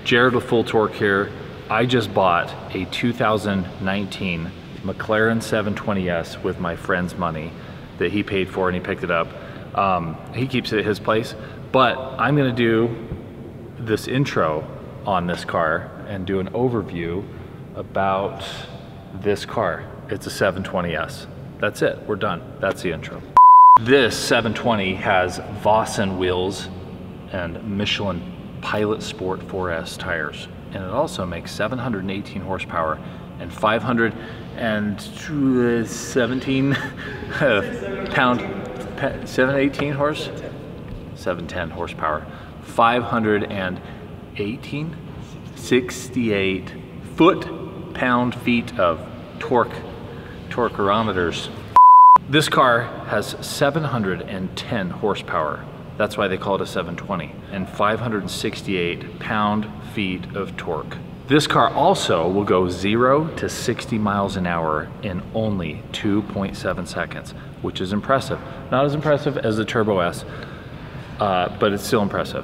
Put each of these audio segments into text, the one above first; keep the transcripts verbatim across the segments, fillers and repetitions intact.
Jared with Full Torque here. I just bought a two thousand nineteen McLaren seven twenty S with my friend's money that he paid for and he picked it up. Um, he keeps it at his place, but I'm gonna do this intro on this car and do an overview about this car. It's a seven twenty S. That's it, we're done. That's the intro. This seven twenty has Vossen wheels and Michelin Pilot Sport four S tires. And it also makes seven hundred eighteen horsepower and five hundred seventeen pound, seven eighteen horse? seven ten horsepower. five hundred eighteen, sixty-eight foot pound feet of torque, torquerometers. This car has seven hundred ten horsepower. That's why they call it a seven twenty, and five hundred sixty-eight pound feet of torque. This car also will go zero to sixty miles an hour in only two point seven seconds, which is impressive. Not as impressive as the Turbo S, uh, but it's still impressive.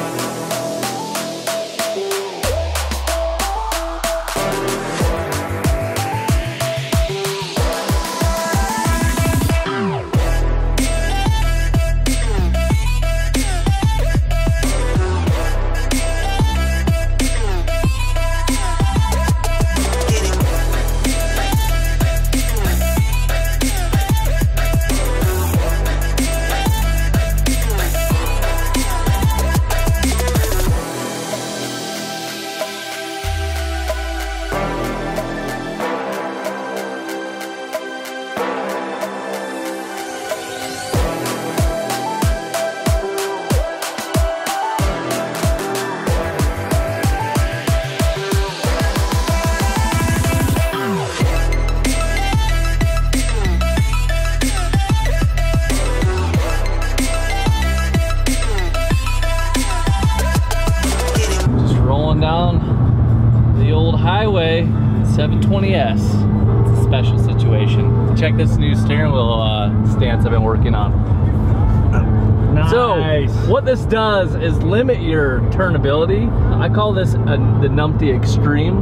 seven twenty S. It's a special situation. Check this new steering wheel uh, stance I've been working on. Nice. So what this does is limit your turnability. I call this a, the Numpty Extreme.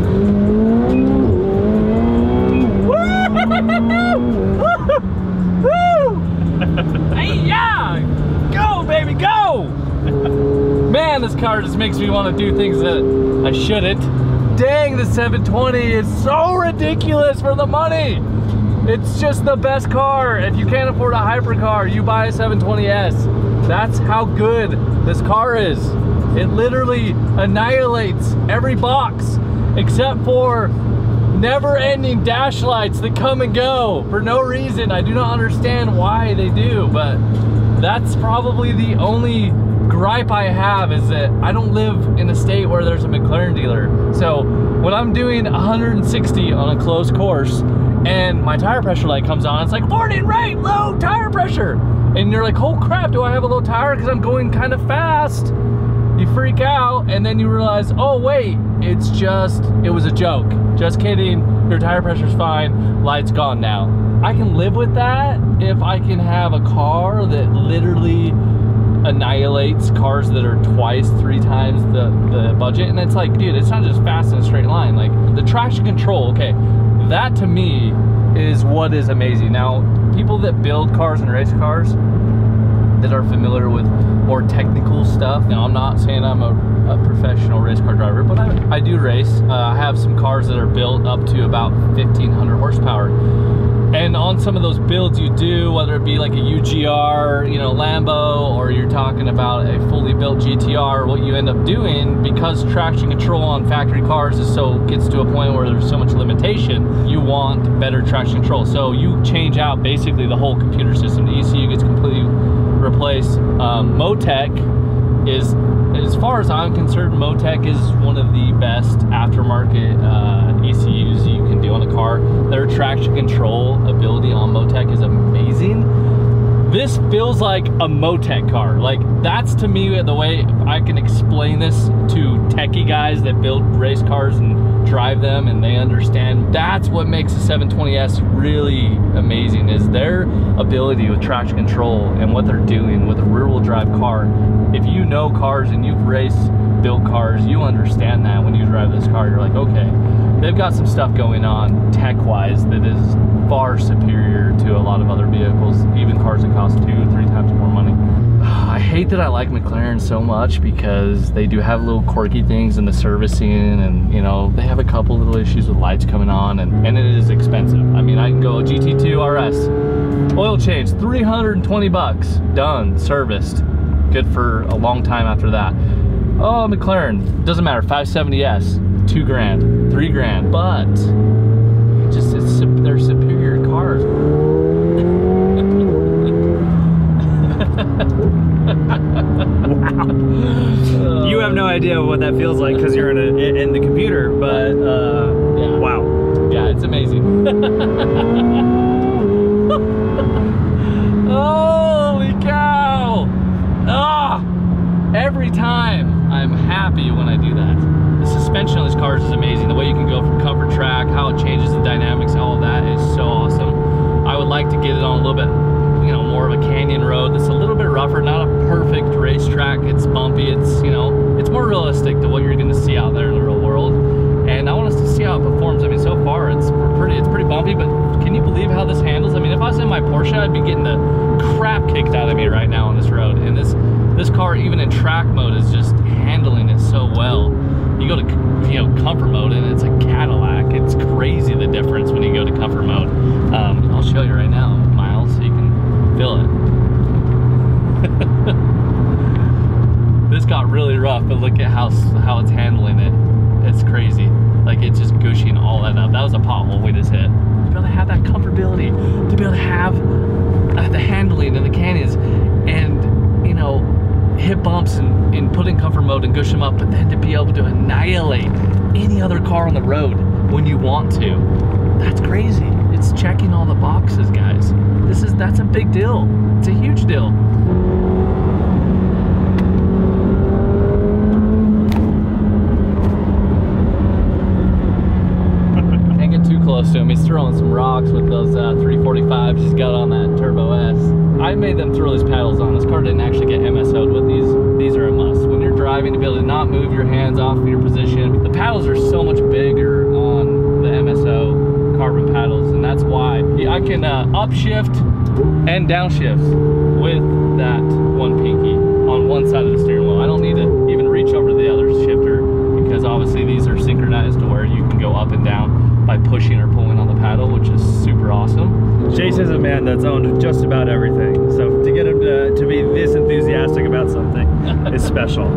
Hey, yeah! Go, baby, go! Man, this car just makes me want to do things that I shouldn't. Dang, the seven twenty is so ridiculous for the money. It's just the best car. If you can't afford a hypercar, you buy a seven twenty S. That's how good this car is. It literally annihilates every box except for never-ending dash lights that come and go for no reason. I do not understand why they do, but that's probably the only gripe I have, is that I don't live in a state where there's a McLaren dealer. So when I'm doing one hundred sixty on a closed course and my tire pressure light comes on, it's like, warning, right, low tire pressure. And you're like, oh crap, do I have a low tire because I'm going kind of fast? You freak out, and then you realize, oh wait, it's just, it was a joke. Just kidding, your tire pressure's fine, light's gone now. I can live with that if I can have a car that literally annihilates cars that are twice, three times the, the budget. And it's like, dude, it's not just fast in a straight line. Like the traction control, okay, that to me is what is amazing. Now, people that build cars and race cars that are familiar with more technical stuff. Now, I'm not saying I'm a, a professional race car driver, but I, I do race. Uh, I have some cars that are built up to about fifteen hundred horsepower. And on some of those builds you do, whether it be like a U G R, you know, Lambo, or you're talking about a fully built G T R, what you end up doing, because traction control on factory cars is so, gets to a point where there's so much limitation, you want better traction control. So you change out basically the whole computer system. The E C U gets completely replaced. Um, Motec is, as far as I'm concerned, Motec is one of the best aftermarket uh, E C Us you can do on a car. Their traction control ability on Motec is amazing. This feels like a Motec car. Like, that's to me the way I can explain this to techie guys that build race cars and drive them and they understand. That's what makes the seven twenty S really amazing, is their ability with traction control and what they're doing with a rear wheel drive car. If you know cars and you've raced, built cars, you understand that when you drive this car. You're like, okay, they've got some stuff going on tech-wise that is far superior to a lot of other vehicles, even cars that cost two, three times more money. I hate that I like McLaren so much because they do have little quirky things in the servicing, and you know, they have a couple little issues with lights coming on, and, and it is expensive. I mean, I can go G T two R S, oil change, three hundred twenty bucks, done, serviced. Good for a long time after that. Oh, McLaren, doesn't matter, five seventy S, two grand, three grand, but just it's, they're superior cars. Wow. You have no idea what that feels like because you're in, a, in the computer, but uh, yeah. Wow. Yeah, it's amazing. Holy cow! Ah! Every time I'm happy when I do that. The suspension on these cars is amazing. The way you can go from comfort track, how it changes the dynamics, all of that is so awesome. I would like to get it on a little bit, you know, more of a canyon road that's a little bit rougher, not a perfect racetrack. It's bumpy, it's, you know, it's more realistic to what you're gonna see out there in the real world. And I want us to see how it performs. I mean, so far it's pretty, it's pretty bumpy, but can you believe how this handles? I mean, if I was in my Porsche, I'd be getting the crap kicked out of me right now on this road. And this, this car, even in track mode, is just handling it so well. You go to, you know, comfort mode and it's a Cadillac. It's crazy the difference when you go to comfort mode. Um, I'll show you right now, Miles, so you can feel it. This got really rough, but look at how how it's handling it. It's crazy. Like, it's just gushing all that up. That was a pothole we just hit. To be able to have that comfortability, to be able to have uh, the handling in the canyons, and, you know, hit bumps and, and put in comfort mode and gush them up, but then to be able to annihilate any other car on the road when you want to. That's crazy. It's checking all the boxes, guys. This is, that's a big deal. It's a huge deal. Can't get too close to him. He's throwing some rocks with those uh, three forty-fives he's got on that Turbo S. I made them throw these paddles on. This car didn't actually get M S O'd with these. These are a must. When you're driving, to be able to not move your hands off of your position. The paddles are so much bigger on the M S O carbon paddles, and that's why I can uh, upshift and downshift with that one pinky on one side of the steering wheel. I don't need to even reach over to the other shifter, because obviously these are synchronized to where you can go up and down by pushing or pulling on the paddle, which is super awesome. Jason's a man that's owned just about everything, so to get him to, to be this enthusiastic about something is special.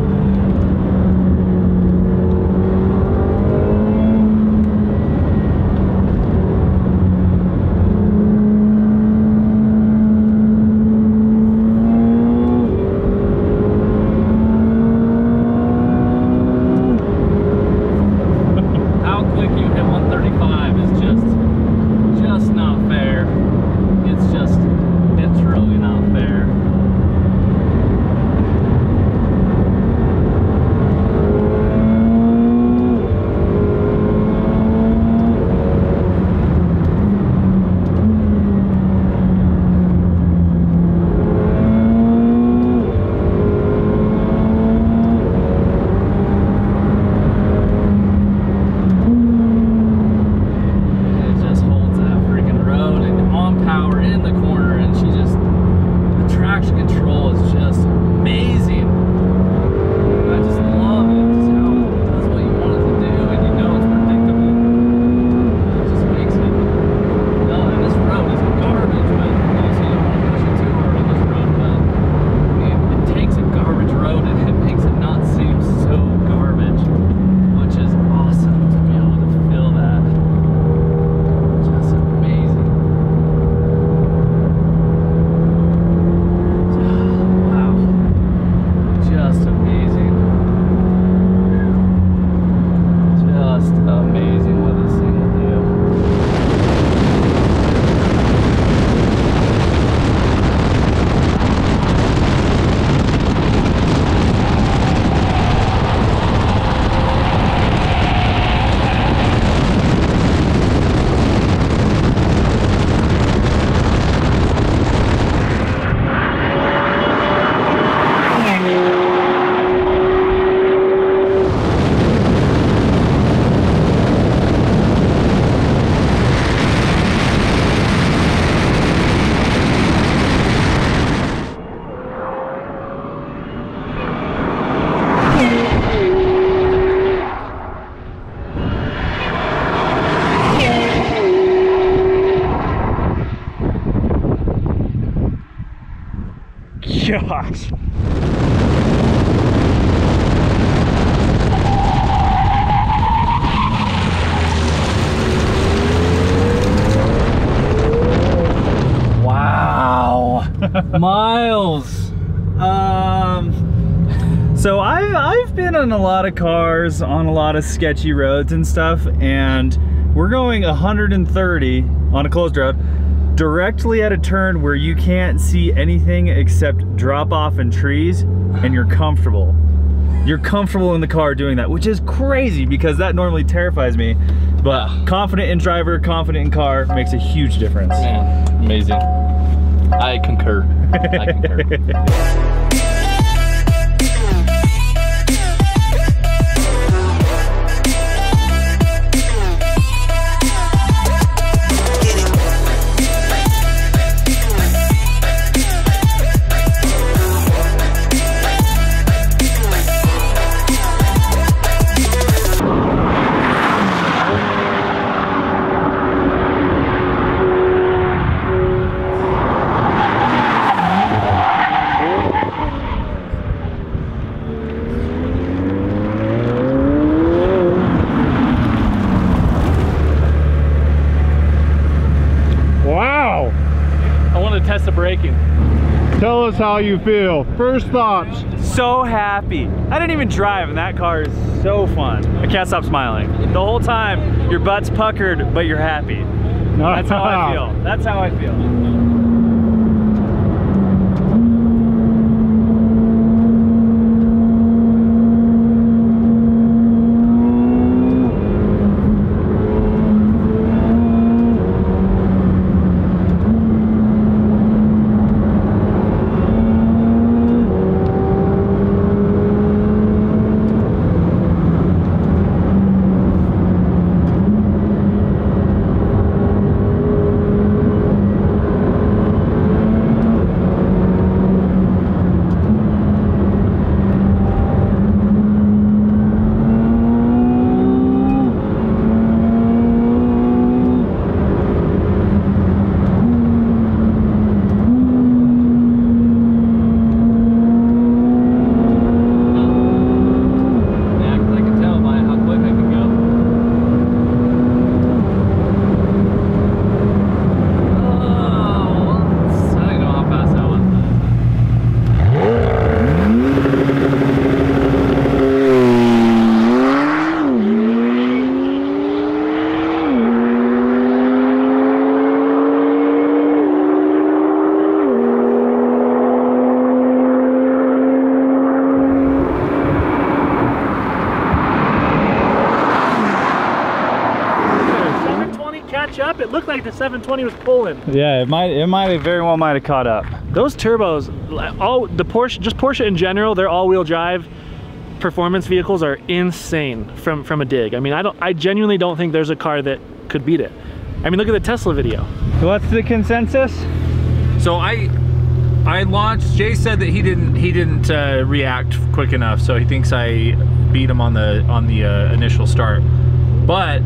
gosh. Wow. Miles. Um, so I've, I've been in a lot of cars on a lot of sketchy roads and stuff, and we're going one hundred thirty on a closed road directly at a turn where you can't see anything except drop off and trees, and you're comfortable. You're comfortable in the car doing that, which is crazy because that normally terrifies me. But confident in driver, confident in car makes a huge difference. Man, amazing. I concur. I concur. Test the braking. Tell us how you feel. First thoughts. So happy. I didn't even drive, and that car is so fun. I can't stop smiling. The whole time, your butt's puckered, but you're happy. That's how I feel. That's how I feel. Up, it looked like the seven twenty was pulling. Yeah, it might it might have very well might have caught up. Those turbos, all the Porsche, just Porsche in general, their all-wheel drive performance vehicles are insane from from a dig. I mean, I don't I genuinely don't think there's a car that could beat it. I mean, look at the Tesla video. What's the consensus? So I I launched. Jay said that he didn't he didn't uh, react quick enough, so he thinks I beat him on the on the uh, initial start. But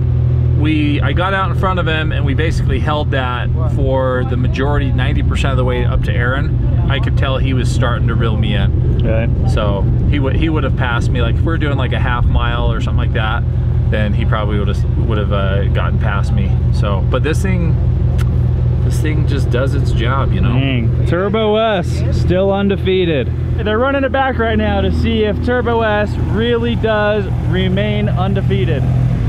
we I got out in front of him and we basically held that for the majority, ninety percent of the way up to Aaron. I could tell he was starting to reel me in. Okay. So he would he would have passed me. Like if we were doing like a half mile or something like that, then he probably would have would have uh, gotten past me. So, but this thing, this thing just does its job, you know. Dang. Turbo S still undefeated. They're running it back right now to see if Turbo S really does remain undefeated.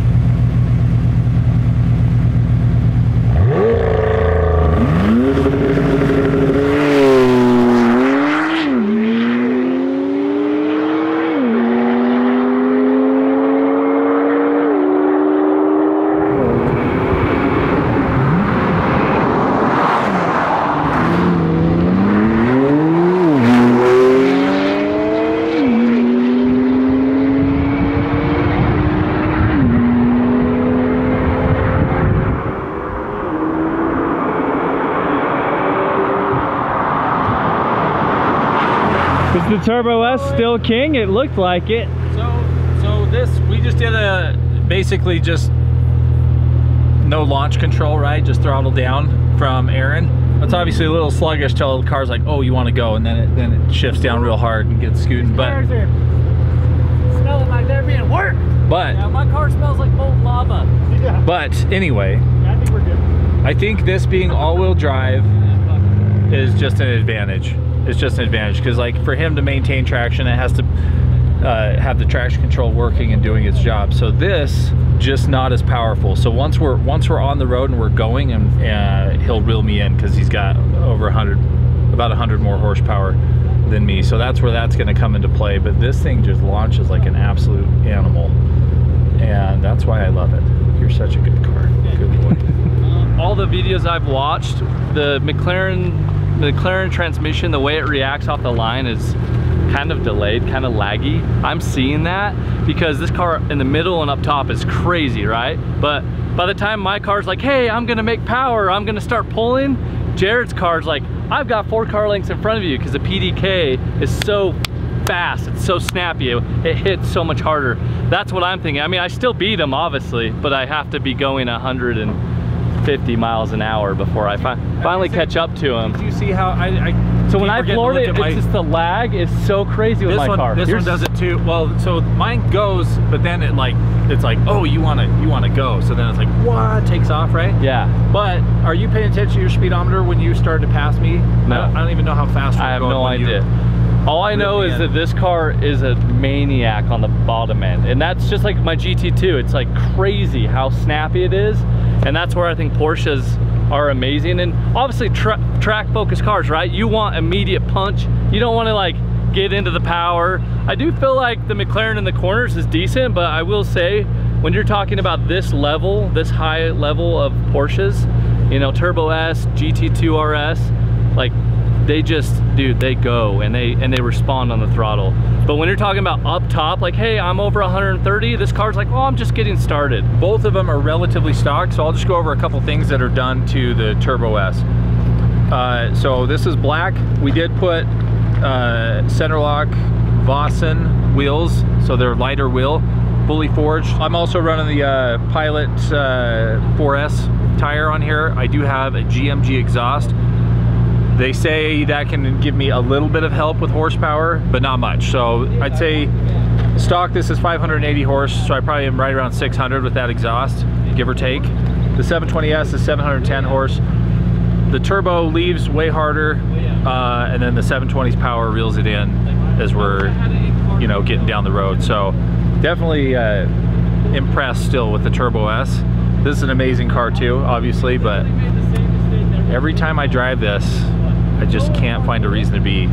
Is the Turbo S still king? It looked like it. So, so this, we just did a, basically just no launch control, right? Just throttle down from Aaron. it's obviously a little sluggish till the car's like, oh, you want to go, and then it then it shifts down real hard and gets scooting. But cars are smelling like they're being worked. But yeah, my car smells like molten lava. Yeah. But anyway, Yeah, I think we're good. I think this being all-wheel drive is just an advantage. It's just an advantage because, like, for him to maintain traction, it has to uh, have the traction control working and doing its job. So this just not as powerful. So once we're once we're on the road and we're going, and uh, he'll reel me in because he's got over a hundred, about a hundred more horsepower than me. So that's where that's going to come into play. But this thing just launches like an absolute animal, and that's why I love it. You're such a good car. Good boy. All the videos I've watched, the McLaren, the McLaren transmission, the way it reacts off the line is kind of delayed, kind of laggy. I'm seeing that because this car in the middle and up top is crazy, right? But by the time my car's like, hey, I'm gonna make power, I'm gonna start pulling, Jared's car's like, I've got four car lengths in front of you because the P D K is so fast, it's so snappy, it, it hits so much harder. That's what I'm thinking. I mean, I still beat him, obviously, but I have to be going a hundred fifty miles an hour before I fi finally catch up to him. Do you see how I, I So when I floored it, it's my, just the lag is so crazy with this my one, car. This Yours, one does it too. Well, so mine goes, but then it like, it's like, oh, you wanna, you wanna go. So then it's like, what, takes off, right? Yeah. But are you paying attention to your speedometer when you started to pass me? No. I don't, I don't even know how fast I you're have going no when idea. You, All I know is that this car is a maniac on the bottom end. And that's just like my G T two. It's like crazy how snappy it is. And that's where I think Porsches are amazing. And obviously tra track focused cars, right? You want immediate punch. You don't want to like get into the power. I do feel like the McLaren in the corners is decent, but I will say when you're talking about this level, this high level of Porsches, you know, Turbo S, G T two R S, like they just, dude, they go and they and they respond on the throttle. But when you're talking about up top, like, hey, I'm over one hundred thirty, this car's like, oh, I'm just getting started. both of them are relatively stock, so I'll just go over a couple things that are done to the Turbo S. Uh, so this is black. We did put uh, center lock Vossen wheels, so they're lighter wheel, fully forged. I'm also running the uh, Pilot uh, four S tire on here. I do have a G M G exhaust. They say that can give me a little bit of help with horsepower, but not much. So I'd say stock, this is five hundred eighty horse, so I probably am right around six hundred with that exhaust, give or take. The seven twenty S is seven hundred ten horse. The turbo leaves way harder, uh, and then the seven twenty's power reels it in as we're, you know, getting down the road. So definitely uh, impressed still with the Turbo S. This is an amazing car too, obviously, but every time I drive this, I just can't find a reason to be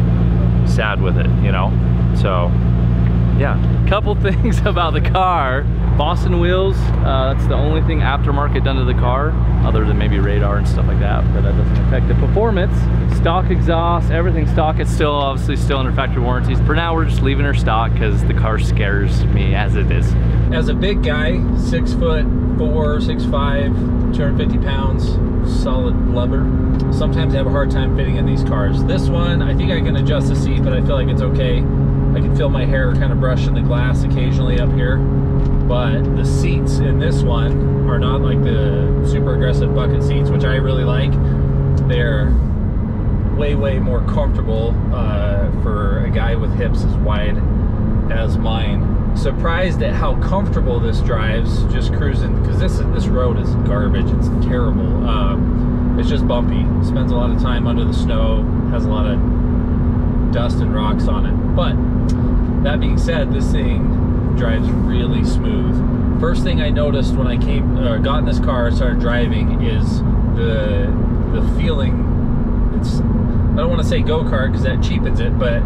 sad with it, you know? So, yeah. Couple things about the car. Vossen wheels, uh, that's the only thing aftermarket done to the car, other than maybe radar and stuff like that, but that doesn't affect the performance. Stock exhaust, everything stock. It's still obviously still under factory warranties. For now, we're just leaving her stock because the car scares me as it is. As a big guy, six foot four, six five, two hundred fifty pounds, solid blubber, sometimes I have a hard time fitting in these cars. This one, I think I can adjust the seat, but I feel like it's okay. I can feel my hair kind of brushing the glass occasionally up here, but the seats in this one are not like the super aggressive bucket seats, which I really like. They're way, way more comfortable uh, for a guy with hips as wide as mine. Surprised at how comfortable this drives just cruising, because this this road is garbage. It's terrible. Um, it's just bumpy. Spends a lot of time under the snow. Has a lot of dust and rocks on it. But that being said, this thing drives really smooth. First thing I noticed when I came uh, got in this car and started driving is the the feeling. It's I don't want to say go-kart because that cheapens it, but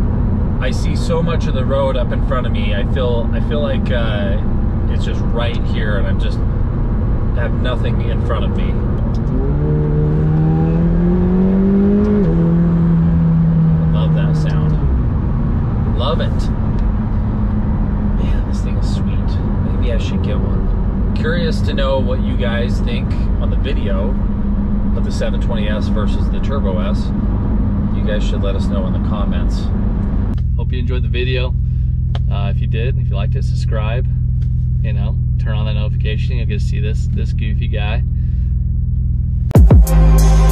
I see so much of the road up in front of me. I feel I feel like uh, it's just right here, and I'm just I have nothing in front of me. I love that sound. Love it. Man, this thing is sweet. Maybe I should get one. Curious to know what you guys think on the video of the seven twenty S versus the Turbo S. You guys should let us know in the comments. Hope you enjoyed the video. Uh, if you did, if you liked it, subscribe. You know, turn on that notification. You'll get to see this this goofy guy.